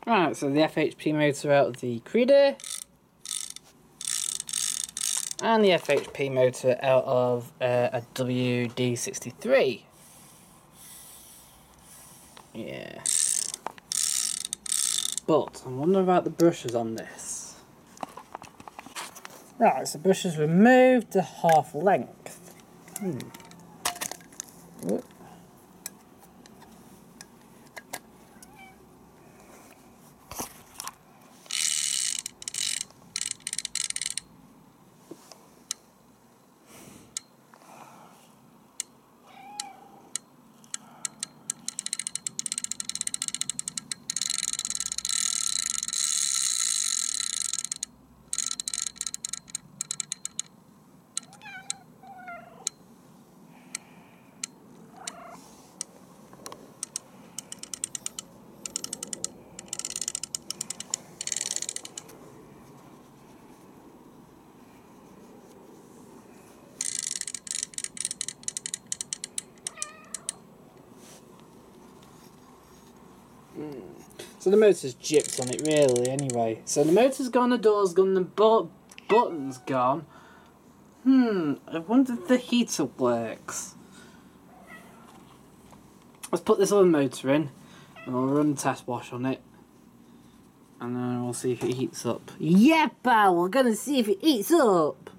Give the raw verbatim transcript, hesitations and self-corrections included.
Right, so the F H P motor out of the Creda, and the F H P motor out of uh, a W D sixty-three. Yeah. But I wonder about the brushes on this. Right, so brushes removed to half length. Hmm. Whoop. Mm. So the motor's gypped on it really anyway. So the motor's gone, the door's gone, the bu button's gone. Hmm, I wonder if the heater works. Let's put this other motor in and we'll run a test wash on it. And then we'll see if it heats up. Yeah pal, we're gonna see if it heats up.